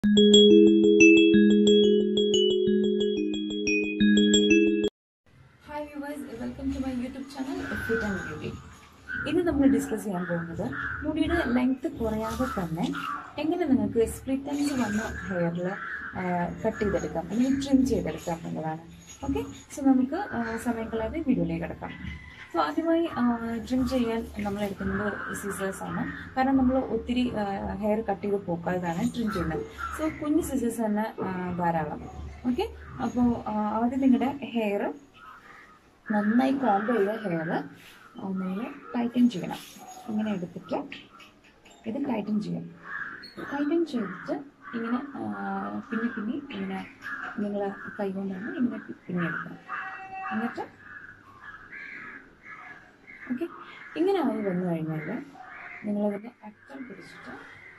Hi viewers, welcome to my YouTube channel Fit and Beauty. ഇന്ന് നമ്മൾ discuss ചെയ്യാൻ പോകുന്നത് മുടിയുടെ ലെങ്ത് കുറയാതെ തന്നെ എങ്ങനെ നിങ്ങൾക്ക് സ്പ്ലിറ്റ് എൻഡ്സ് വന്ന ഹെയറിൽ കട്ട് ചെയ്തെടുക്കാം അല്ലെങ്കിൽ ട്രിം ചെയ്തെടുക്കാം എന്നുള്ളതാണ്. ഓക്കെ, സോ നമുക്ക് സമയം കളയാതെ വീഡിയോയിലേക്ക് കിടക്കാം. സോ ആദ്യമായി ട്രിം ചെയ്യാൻ നമ്മൾ എടുക്കുന്നത് സിസേഴ്സ് ആണ്. കാരണം നമ്മൾ ഒത്തിരി ഹെയർ കട്ട് ചെയ്ത് പോക്കാതാണ് ട്രിം ചെയ്യുന്നത്. സോ കുഞ്ഞ് സിസേഴ്സ് തന്നെ ധാരാളം. ഓക്കെ, അപ്പോൾ ആദ്യം നിങ്ങളുടെ ഹെയർ നന്നായി കോംബ് ചെയ്ത ഹെയർ ഒന്നിനെ ടൈറ്റൻ ചെയ്യണം. ഇങ്ങനെ എടുത്തിട്ട് ഇത് ടൈറ്റൻ ചെയ്യാം. ടൈറ്റൻ ചെയ്തിട്ട് ഇങ്ങനെ പിന്നെ ഇങ്ങനെ നിങ്ങൾ കൈ കൊണ്ടാണ് ഇങ്ങനെ പിന്നെ എടുക്കണം. എന്നിട്ട് ഓക്കെ, ഇങ്ങനെ ആയി വന്നു കഴിഞ്ഞാൽ നിങ്ങളതിൻ്റെ അറ്റം പിടിച്ചിട്ട്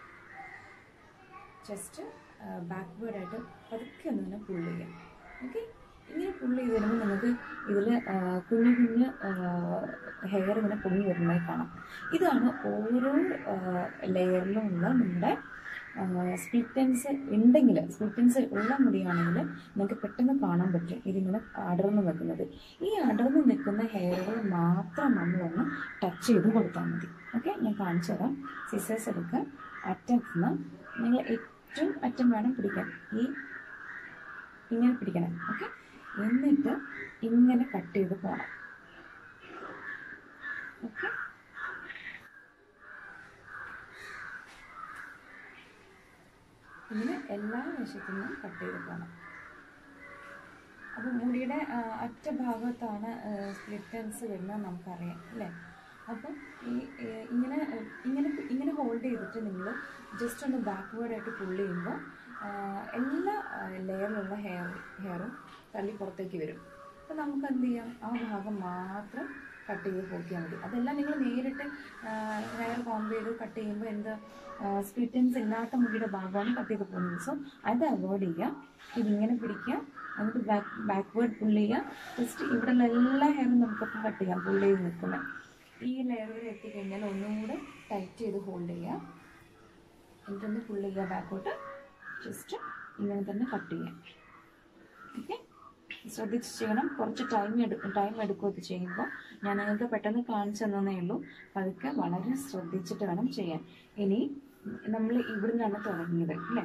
ജസ്റ്റ് ബാക്ക്വേർഡായിട്ട് പതുക്കെ ഒന്നിങ്ങനെ പുള്ള് ചെയ്യാം. ഓക്കെ, ഇങ്ങനെ പുള്ള് ചെയ്ത് വരുമ്പോൾ നിങ്ങൾക്ക് ഇതിൽ കുഞ്ഞു ഹെയർ ഇങ്ങനെ പൊങ്ങി വരുന്നതായി കാണാം. ഇതാണ് ഓരോ ലെയറിലും ഉള്ള നിങ്ങളുടെ സ്പ്ലിറ്റ് എൻഡ്സ് ഉണ്ടെങ്കിൽ, സ്പ്ലിറ്റ് എൻഡ്സ് ഉള്ള മുടിയാണെങ്കിൽ നിങ്ങൾക്ക് പെട്ടെന്ന് കാണാൻ പറ്റും ഇതിങ്ങനെ അടർന്ന് നിൽക്കുന്നത്. ഈ അടർന്ന് നിൽക്കുന്ന ഹെയറുകൾ മാത്രം നമ്മളൊന്ന് ടച്ച് ചെയ്ത് കൊടുത്താൽ മതി. ഓക്കെ, ഞാൻ കാണിച്ചു തരാം. സിസേഴ്സ് എടുക്കുക. അറ്റത്ത് നിന്ന് നിങ്ങൾ ഏറ്റവും അറ്റം വേണം പിടിക്കാൻ. ഇങ്ങനെ പിടിക്കണം. ഓക്കെ, എന്നിട്ട് ഇങ്ങനെ കട്ട് ചെയ്ത് പോകണം. ഓക്കെ, ഇങ്ങനെ എല്ലാ വശത്തു നിന്നും കട്ട് ചെയ്ത് പോകണം. അപ്പം മുടിയുടെ അറ്റഭാഗത്താണ് സ്പ്ലിറ്റ് എൻഡ്സ് വരുന്നത് നമുക്കറിയാം അല്ലേ. അപ്പം ഇങ്ങനെ ഹോൾഡ് ചെയ്തിട്ട് നിങ്ങൾ ജസ്റ്റ് ഒന്ന് ബാക്ക്വേർഡായിട്ട് പുള്ള് ചെയ്യുമ്പോൾ എല്ലാ ലെയറിലുള്ള ഹെയറും തള്ളി പുറത്തേക്ക് വരും. അപ്പോൾ നമുക്ക് എന്ത് ചെയ്യാം, ആ ഭാഗം മാത്രം കട്ട് ചെയ്ത് പോക്കിയാൽ മതി. അതെല്ലാം നിങ്ങൾ നേരിട്ട് ഹെയർ കോംബ് ചെയ്ത് കട്ട് ചെയ്യുമ്പോൾ എന്താ സ്പ്ലിറ്റ് എൻഡ്സ് ഇല്ലാത്ത മുടിയുടെ ഭാഗമാണ് കട്ട് ചെയ്ത് പോകുന്നത്. സോ അത് അവോയ്ഡ് ചെയ്യുക. ഇതിങ്ങനെ പിടിക്കുക, എന്നിട്ട് ബാക്ക്വേർഡ് പുള്ള് ചെയ്യുക. ജസ്റ്റ് ഇവിടെയുള്ള എല്ലാ ഹെയറും നമുക്കപ്പം കട്ട് ചെയ്യാം. പുള്ള് ചെയ്ത് നിൽക്കുന്നത് ഈ ലെയറിൽ എത്തിക്കഴിഞ്ഞാൽ ഒന്നുകൂടെ ടൈറ്റ് ചെയ്ത് ഹോൾഡ് ചെയ്യുക. എന്നിട്ടൊന്ന് പുള്ള് ചെയ്യുക ബാക്കോട്ട്. ജസ്റ്റ് ഇങ്ങനെ തന്നെ കട്ട് ചെയ്യാം. ഓക്കെ, ശ്രദ്ധിച്ച് ചെയ്യണം. കുറച്ച് ടൈം എടുക്കും ഇത് ചെയ്യുമ്പോൾ. ഞാൻ നിങ്ങൾക്ക് പെട്ടെന്ന് കാണിച്ചു തന്നേ ഉള്ളൂ. അതൊക്കെ വളരെ ശ്രദ്ധിച്ചിട്ട് വേണം ചെയ്യാൻ. ഇനി നമ്മൾ ഇവിടെ നിന്നാണ് തുടങ്ങിയത് അല്ലേ.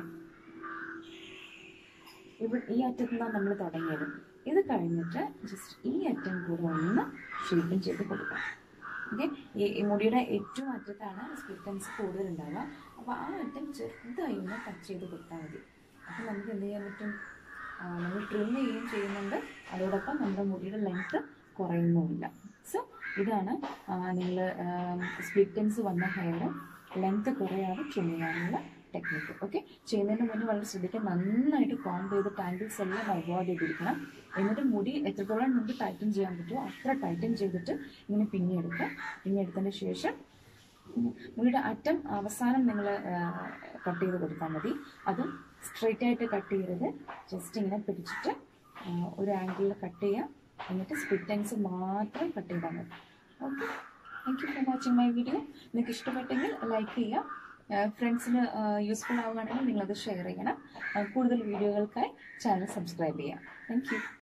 ഈ അറ്റത്തു നിന്നാണ് നമ്മൾ തുടങ്ങിയത്. ഇത് കഴിഞ്ഞിട്ട് ജസ്റ്റ് ഈ അറ്റം കൂടെ ഒന്ന് ഷേപ്പും ചെയ്ത് കൊടുക്കാം. ഓക്കെ, ഈ മുടിയുടെ ഏറ്റവും അറ്റത്താണ് സ്പ്ലിറ്റ് എൻഡ്സ് കൂടുതലുണ്ടാവുക. അപ്പോൾ ആ അറ്റം ചെറുതായി ഒന്ന് ടച്ച് ചെയ്ത് കൊടുത്താൽ മതി. അപ്പോൾ നമുക്ക് എന്ത് ചെയ്യാൻ പറ്റും, നമ്മൾ ട്രിം ചെയ്യുന്നുണ്ട്, അതോടൊപ്പം നമ്മുടെ മുടിയുടെ ലെങ്ത്ത് കുറയുന്നുമില്ല. സോ ഇതാണ് നിങ്ങൾ സ്പ്ലിറ്റ് എൻഡ്സ് വന്ന ഹെയർ ലെങ്ത്ത് കുറയാതെ ട്രിം ചെയ്യാനുള്ള ടെക്നിക്ക്. ഓക്കെ, ചെയ്യുന്നതിന് മുന്നേ വളരെ ശ്രദ്ധിക്കുക. നന്നായിട്ട് കോംബ് ചെയ്ത് ടാങ്കിൾസ് എല്ലാം അവോയ്ഡ് ചെയ്തിരിക്കണം. എന്നിട്ട് മുടി എത്രത്തോളം നമുക്ക് ടൈറ്റൻ ചെയ്യാൻ പറ്റുമോ അത്ര ടൈറ്റൻ ചെയ്തിട്ട് ഇങ്ങനെ പിന്നെടുക്കുക. പിന്നെടുത്തതിന് ശേഷം മുടിയുടെ അറ്റം അവസാനം നിങ്ങൾ കട്ട് ചെയ്ത് കൊടുത്താൽ മതി. അതും സ്ട്രെയിറ്റ് ആയിട്ട് കട്ട് ചെയ്യരുത്. ജസ്റ്റ് ഇങ്ങനെ പിടിച്ചിട്ട് ഒരു ആംഗിളിൽ കട്ട് ചെയ്യുക. എന്നിട്ട് സ്പ്ലിറ്റ് എൻഡ്സ് മാത്രം കട്ട് ചെയ്താൽ മതി. Okay, thank you for watching my video. നിങ്ങൾക്ക് ഇഷ്ടപ്പെട്ടെങ്കിൽ ലൈക്ക് ചെയ്യുക. ഫ്രണ്ട്സിന് യൂസ്ഫുൾ ആവുകയാണെങ്കിൽ നിങ്ങളത് ഷെയർ ചെയ്യണം. കൂടുതൽ വീഡിയോകൾക്കായി ചാനൽ സബ്സ്ക്രൈബ് ചെയ്യുക. Thank U.